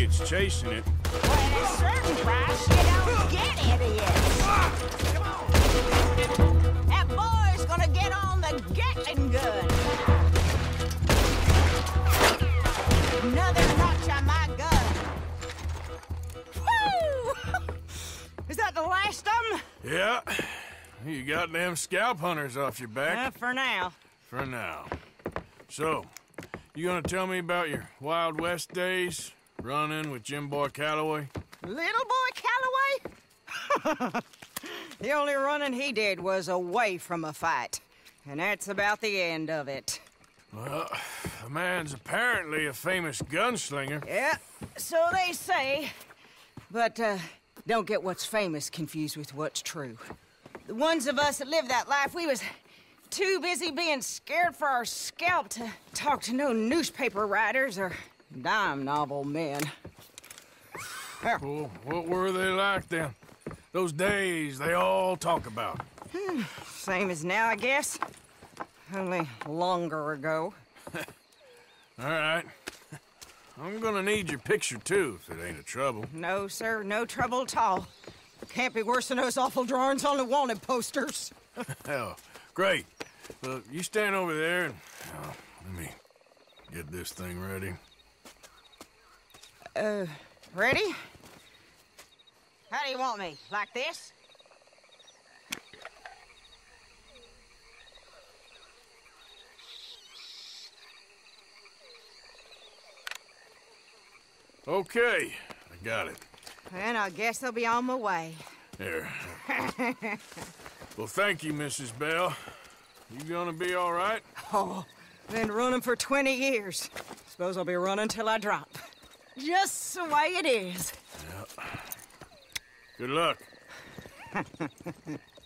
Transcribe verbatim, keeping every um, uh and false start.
idiots chasing it. Well, at a certain price, you don't get idiots. Come on. That boy's gonna get on the Gatling gun. Another notch on my gun. Woo! Is that the last of them? Yeah. You got them scalp hunters off your back. Uh, for now. For now. So, you gonna tell me about your Wild West days? Running with Jim Boy Calloway? Little boy Calloway? The only running he did was away from a fight. And that's about the end of it. Well, the man's apparently a famous gunslinger. Yeah, so they say. But, uh, don't get what's famous confused with what's true. The ones of us that lived that life, we was too busy being scared for our scalp to talk to no newspaper writers or dime novel men. Well, what were they like then? Those days they all talk about. Hmm, same as now, I guess. Only longer ago. All right. I'm gonna need your picture, too, if it ain't a trouble. No, sir, no trouble at all. Can't be worse than those awful drawings on the wanted posters. Hell, great. Look, you stand over there and uh, let me get this thing ready. Uh, ready? How do you want me? Like this? Okay, I got it. And I guess I'll be on my way. There. Well, thank you, Missus Bell. You gonna be all right? Oh, been running for twenty years. Suppose I'll be running till I drop. Just the way it is. Yeah. Good luck.